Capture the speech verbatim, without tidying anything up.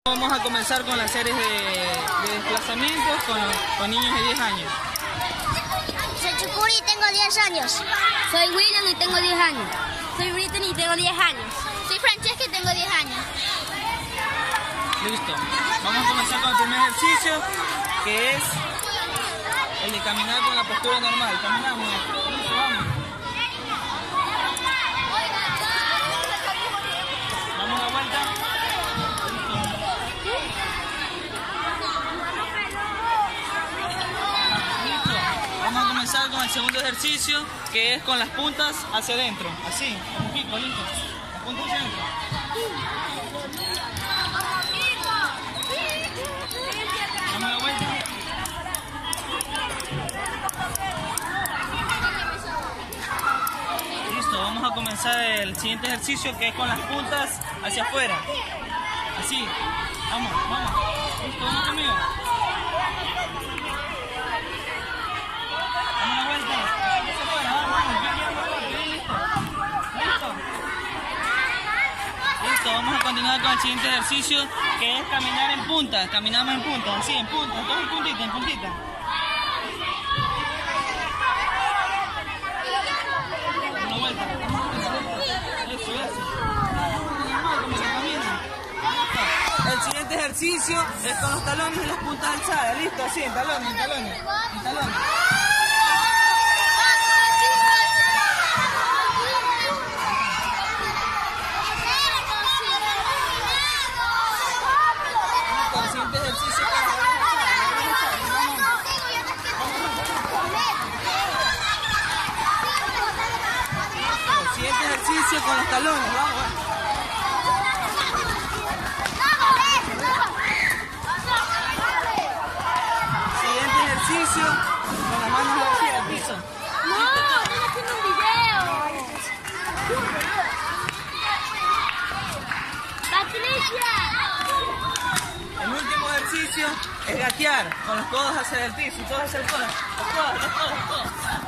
Vamos a comenzar con las series de, de desplazamientos con, con niños de diez años. Soy Chucuri y tengo diez años. Soy William y tengo diez años. Soy Brittany y tengo diez años. Soy Francesca y tengo diez años. Listo. Vamos a comenzar con el primer ejercicio, que es el de caminar con la postura normal. Caminamos. Listo, vamos. Vamos a vuelta. Listo. Vamos a comenzar con el segundo ejercicio, que es con las puntas hacia adentro. Así, un pico, listo. Las puntas hacia adentro. Dame la vuelta. Listo, vamos a comenzar el siguiente ejercicio, que es con las puntas hacia afuera. Así. Vamos, vamos. Listo, vamos conmigo. Dame la vuelta. Hacia afuera, vamos. Listo. Listo. Listo, vamos a continuar con el siguiente ejercicio, que es caminar en puntas. Caminamos en puntas, así, en puntas, todo en puntita, en puntita. Una vuelta. Eso, eso. Como se camina. El siguiente ejercicio es con los talones y las puntas alzadas. Listo, así, en talones, en talones, en talones. Con los talones, vamos. Siguiente ejercicio, con las manos hacia el piso. No, estoy haciendo un video. Patricia. El último ejercicio es gatear, con los codos hacia el piso, todos hacia el codo. Los codos, los codos, los codos.